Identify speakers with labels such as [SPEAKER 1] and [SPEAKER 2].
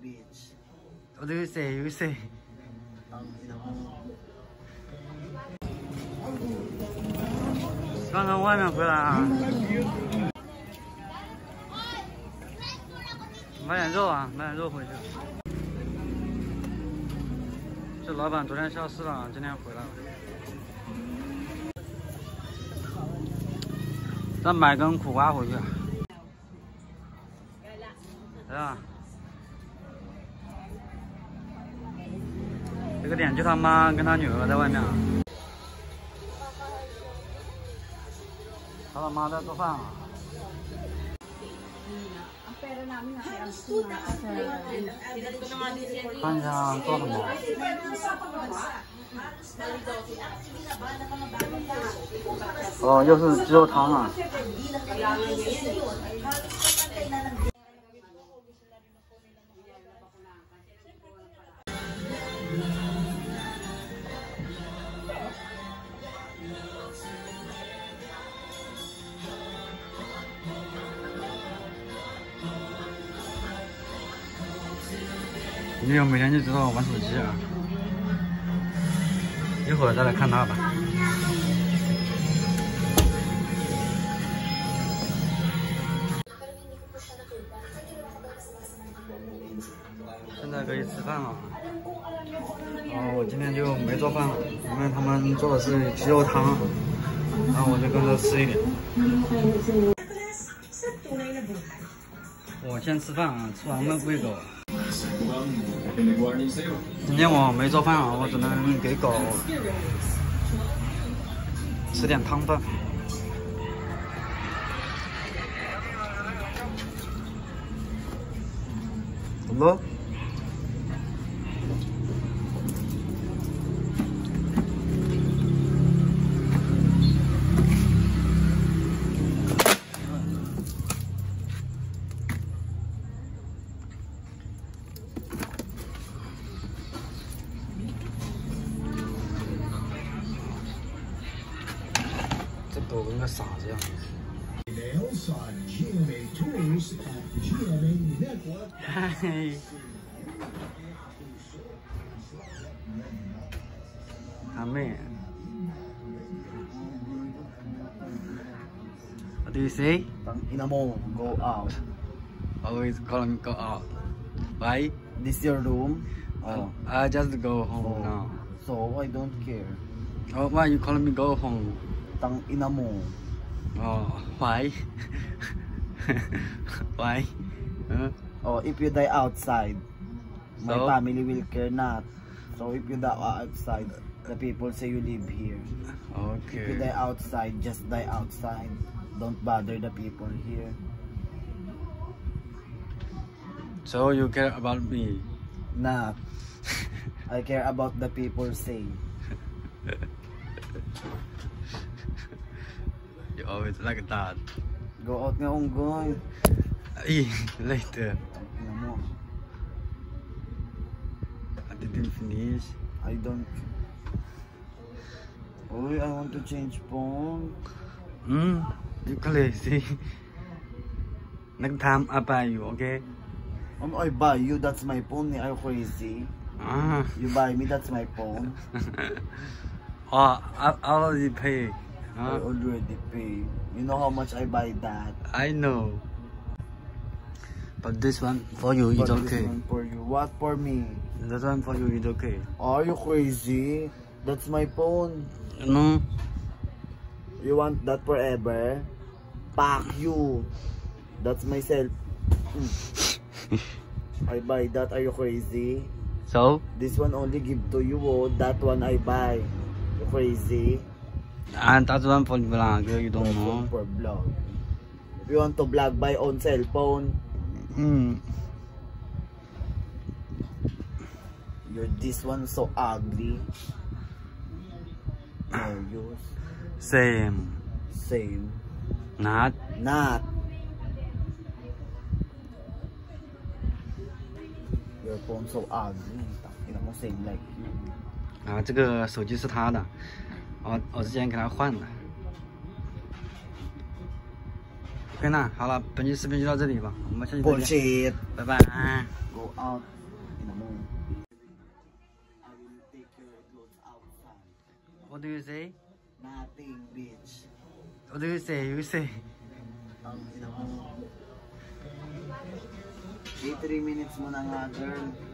[SPEAKER 1] bitch.
[SPEAKER 2] What do you say? You say.刚从外面回来啊，买点肉啊，买点肉回去。这老板昨天消失了，今天回来了。再买根苦瓜回去。来啊！这个店就他妈跟他女儿在外面啊。他妈在做饭啊。看一下做什么。哦，又是鸡肉汤啊。你有每天就知道玩手机啊，一会儿再来看他吧。现在可以吃饭了。我今天就没做饭了，因为他们做的是鸡肉汤，然后我就跟着吃一点。我先吃饭啊，吃完焖喂狗。今天我没做饭啊，我只能给狗吃点汤饭。怎么？狗跟个傻子一样。嗨，阿妹 ，What do you say?
[SPEAKER 1] In a moment, go out.
[SPEAKER 2] Always calling me go out. Why?
[SPEAKER 1] This is your room. Oh.
[SPEAKER 2] I just go home now.
[SPEAKER 1] So I don't care.
[SPEAKER 2] Oh, why you calling me go home?
[SPEAKER 1] Tang ina mo.
[SPEAKER 2] Oh, why? Why? Huh?
[SPEAKER 1] Oh, if you die outside, my
[SPEAKER 2] So?
[SPEAKER 1] family will care not. So if you die outside, the people say you live here. If you
[SPEAKER 2] Okay.
[SPEAKER 1] die outside, just die outside. Don't bother the people here.
[SPEAKER 2] So you care about me?
[SPEAKER 1] Not. I care about the people say.
[SPEAKER 2] You always like that.
[SPEAKER 1] Go out nga unggoy.
[SPEAKER 2] Later.
[SPEAKER 1] Ina mo.
[SPEAKER 2] I didn't finish.
[SPEAKER 1] I don't. Uy, I want to change phone.
[SPEAKER 2] You crazy. Next time I buy you, okay?
[SPEAKER 1] I buy you, that's my phone. Are you crazy? You buy me, that's my phone.
[SPEAKER 2] Oh, I already paid.
[SPEAKER 1] I already pay. You know how much I buy that?
[SPEAKER 2] I know. But this one for you is okay.
[SPEAKER 1] This one for you. What for me?
[SPEAKER 2] That one for you is okay.
[SPEAKER 1] Are you crazy? That's my phone.
[SPEAKER 2] No.
[SPEAKER 1] You want that forever? Pack you. That's myself. I buy that. Are you crazy?
[SPEAKER 2] So?
[SPEAKER 1] This one only give to you. Oh, that one I buy. You crazy?
[SPEAKER 2] And that one for vlog, you don't know.
[SPEAKER 1] For vlog. If you want to vlog, buy on cell phone. This one so ugly. No use.
[SPEAKER 2] Same.
[SPEAKER 1] Same.
[SPEAKER 2] Not.
[SPEAKER 1] Not. Your phone so ugly. You know, same like you.
[SPEAKER 2] 这个手机是他的，我之前给他换的。OK 那好了，本期视频就到这里吧，我们下期再见。 Bye-bye.
[SPEAKER 1] Go out. Ina mo. I will take your clothes outside.
[SPEAKER 2] What do you say?
[SPEAKER 1] Nothing, bitch.
[SPEAKER 2] What do you say? You say.
[SPEAKER 1] Ina mo. 3 minutes mo na nga, girl.